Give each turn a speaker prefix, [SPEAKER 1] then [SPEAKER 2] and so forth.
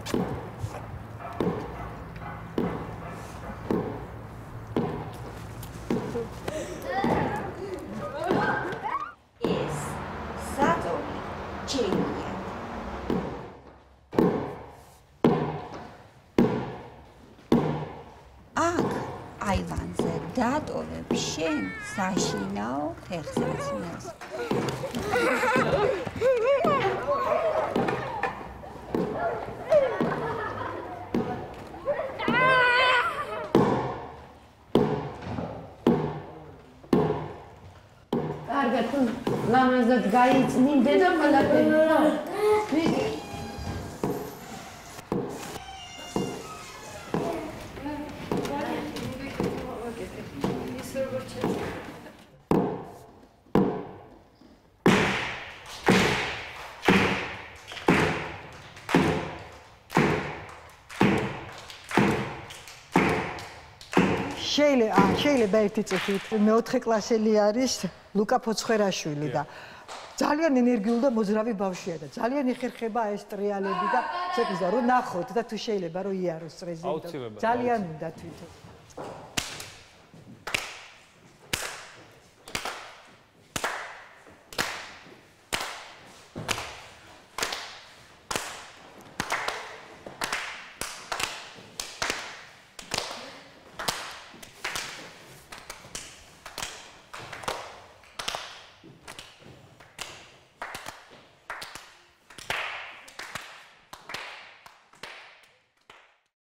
[SPEAKER 1] აივანზე დატოვებ შენ საშინაო ფეხსაცმელს.
[SPEAKER 2] კარგად, ლამაზად გაიწმინდე და ყველაფერი.
[SPEAKER 3] შეიძლება ერთი წუთით მეოთხე კლასელი არის ლუკა ფოცხვერაშვილი და ძალიან ენერგიული და მოძრავი ბავშვია და ძალიან ეხერხება ეს ტრიალები და ცეკვის და რომ ნახოთ და თუ შეიძლება რომ იაროს წრეზე ძალიან უნდა თვითონ